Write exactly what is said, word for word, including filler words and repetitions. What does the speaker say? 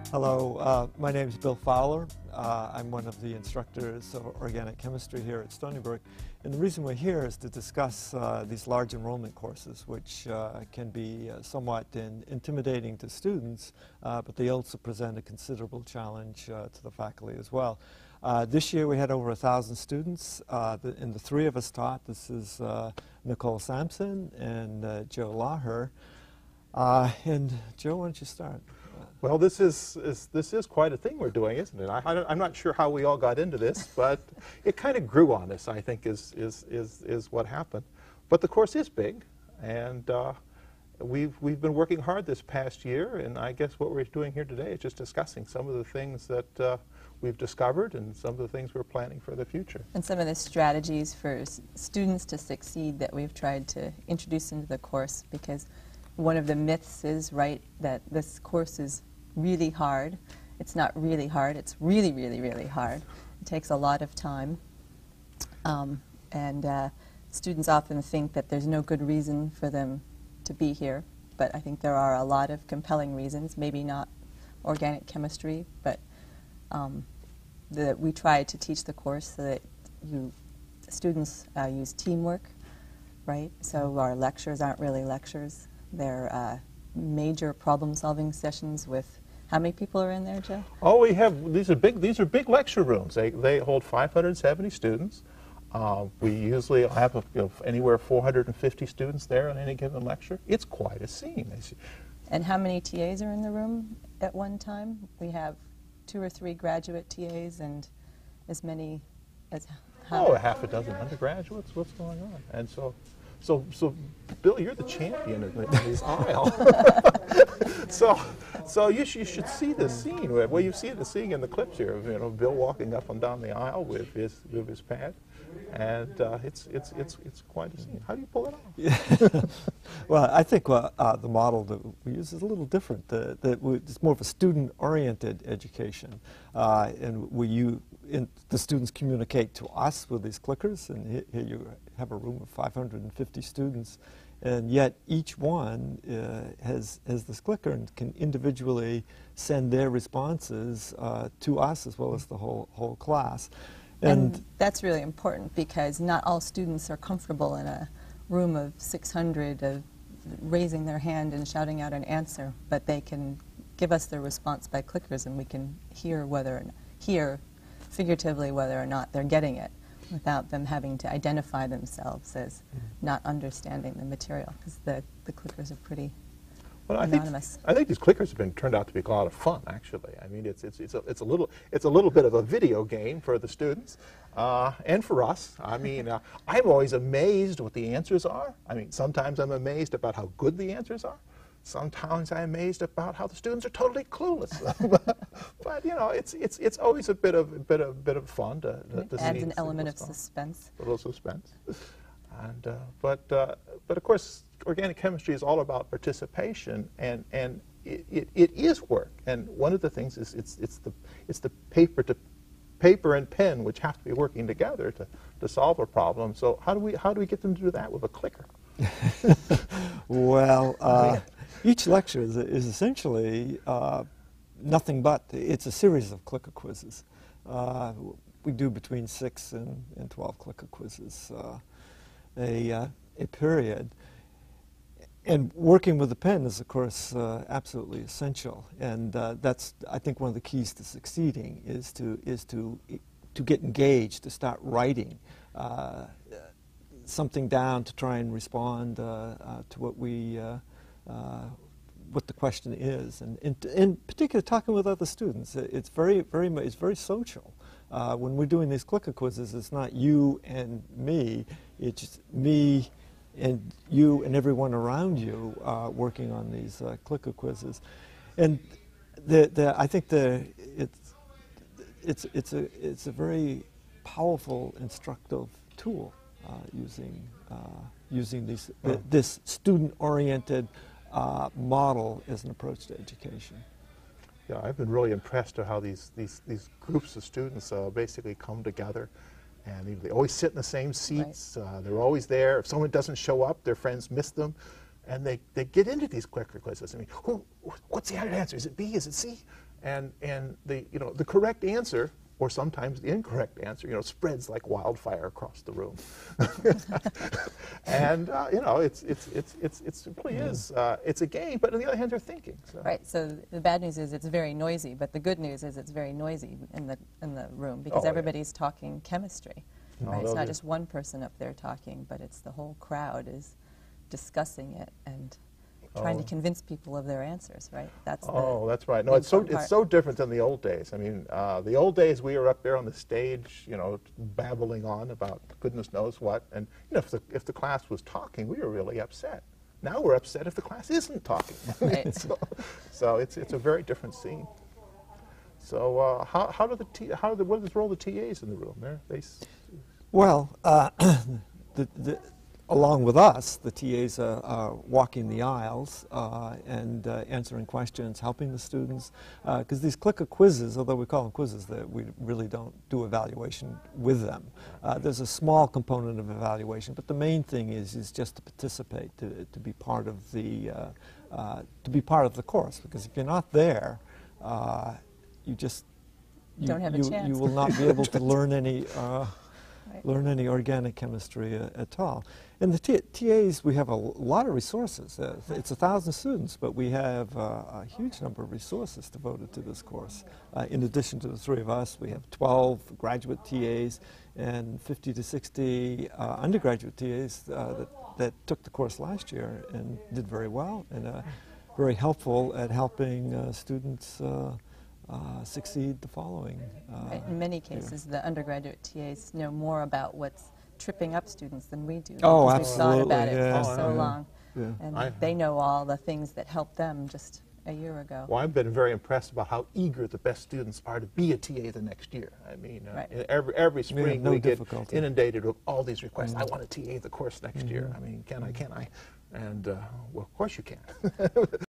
Hello, uh, my name is Bill Fowler. Uh, I'm one of the instructors of organic chemistry here at Stony Brook. And the reason we're here is to discuss uh, these large enrollment courses, which uh, can be uh, somewhat in, intimidating to students, uh, but they also present a considerable challenge uh, to the faculty as well. Uh, this year we had over a thousand students, uh, the, and the three of us taught. This is uh, Nicole, Sampson, and uh, Joe Lauher. Uh, and Joe, why don't you start? Well, this is, is this is quite a thing we're doing, isn't it? I, I I'm not sure how we all got into this, but it kind of grew on us, I think, is is is is what happened. But the course is big, and uh, we've we've been working hard this past year, and I guess what we're doing here today is just discussing some of the things that uh, we've discovered and some of the things we're planning for the future. And some of the strategies for s students to succeed that we've tried to introduce into the course, because one of the myths is, right, that this course is really hard. It's not really hard. It's really, really, really hard. It takes a lot of time. Um, and uh, students often think that there's no good reason for them to be here. But I think there are a lot of compelling reasons, maybe not organic chemistry, but um, that we try to teach the course so that you students uh, use teamwork, right? So our lectures aren't really lectures. They're uh, major problem-solving sessions with, how many people are in there, Joe? Oh, we have, these are big, these are big lecture rooms. They, they hold five hundred seventy students. Uh, we usually have a, you know, anywhere four hundred fifty students there on any given lecture. It's quite a scene. And how many T As are in the room at one time? We have two or three graduate T As and as many as... How oh, a half a dozen undergraduates. What's going on? And so, so, so, Bill, you're the champion of this aisle. so, so you, sh you should see the scene. Well, you see the scene in the clips here of, you know, Bill walking up and down the aisle with his with his pad, and uh, it's it's it's it's quite a scene. How do you pull it off? Yeah. Well, I think uh, uh, the model that we use is a little different. The, that we, it's more of a student-oriented education, uh, and we you in, the students communicate to us with these clickers, and here, here you have a room of five hundred fifty students, and yet each one uh, has has this clicker and can individually send their responses uh, to us as well as the whole whole class. And, and that's really important, because not all students are comfortable in a room of six hundred of raising their hand and shouting out an answer, but they can give us their response by clickers, and we can hear whether or not, hear figuratively whether or not they're getting it, without them having to identify themselves as not understanding the material, because the, the clickers are pretty well, I anonymous. Think, I think these clickers have been turned out to be a lot of fun, actually. I mean, it's, it's, it's, a, it's, a, little, it's a little bit of a video game for the students uh, and for us. I mean, uh, I'm always amazed what the answers are. I mean, sometimes I'm amazed about how good the answers are. Sometimes I'm amazed about how the students are totally clueless. But you know, it's it's it's always a bit of a bit of bit of fun to, to, it to adds see an element of suspense. A little suspense. And uh, but uh, but of course, organic chemistry is all about participation, and and it, it, it is work. And one of the things is it's it's the it's the paper to paper and pen which have to be working together to to solve a problem. So how do we how do we get them to do that with a clicker? Well, uh, each lecture is, is essentially uh, nothing but, it's a series of clicker quizzes. Uh, we do between six and, and twelve clicker quizzes uh, a, uh, a period. And working with the pen is, of course, uh, absolutely essential. And uh, that's, I think, one of the keys to succeeding is to, is to, to get engaged, to start writing uh, something down to try and respond uh, uh, to what we, uh, uh, what the question is, and in, in particular, talking with other students. It's very, very, it's very social. Uh, when we're doing these clicker quizzes, it's not you and me; it's me and you and everyone around you uh, working on these uh, clicker quizzes. And the, the, I think the it's it's it's a it's a very powerful, instructive tool. Uh, using uh, using these, th this student-oriented uh, model as an approach to education. Yeah, I've been really impressed at how these these these groups of students uh, basically come together, and they, they always sit in the same seats. Right. Uh, they're always there. If someone doesn't show up, their friends miss them, and they they get into these clicker quizzes. I mean, who? What's the answer? Is it B? Is it C? and and the you know the correct answer, or sometimes the incorrect answer, you know, spreads like wildfire across the room. And uh, you know, it's it's it's it's it simply Yeah. is uh, it's a game, but on the other hand, they're thinking. So. Right. So the bad news is it's very noisy, but the good news is it's very noisy in the in the room because Oh, yeah. everybody's talking chemistry. Oh, Right. It's they'll not do- just one person up there talking, but it's the whole crowd is discussing it and trying Oh. to convince people of their answers. Right. That's Oh, the that's right. No, the it's so important it's part. so different than the old days. I mean, uh, the old days we were up there on the stage, you know, babbling on about goodness knows what, and you know, if the if the class was talking, we were really upset. Now we're upset if the class isn't talking. Right. so, so it's it's a very different scene. So uh, how how do the T, how do the, what is the role of the T As in the room? They're, they s- Well, uh, the, the, along with us, the T As are, are walking the aisles uh, and uh, answering questions, helping the students. Because these clicker quizzes, although we call them quizzes, that we really don't do evaluation with them. Uh, there's a small component of evaluation, but the main thing is is just to participate, to, to be part of the uh, uh, to be part of the course. Because if you're not there, uh, you just you, Don't have a you, chance. you will not be able to learn any. Uh, Right. learn any organic chemistry uh, at all. And the T T As, we have a l- lot of resources. Uh, it's a thousand students, but we have uh, a huge number of resources devoted to this course. Uh, in addition to the three of us, we have twelve graduate T As and fifty to sixty uh, undergraduate T As uh, that, that took the course last year and did very well and uh, very helpful at helping uh, students uh, Uh, succeed the following. Uh, Right. In many cases, the undergraduate T As know more about what's tripping up students than we do. Oh, because we've thought about absolutely, it yeah, for so yeah, long. yeah. And I- they know all the things that helped them just a year ago. Well, I've been very impressed about how eager the best students are to be a T A the next year. I mean, uh, Right. every every spring no we get difficulty. inundated with all these requests. I want to T A the course next year. Mhm. I mean, can I? Can I? And uh, well, of course you can.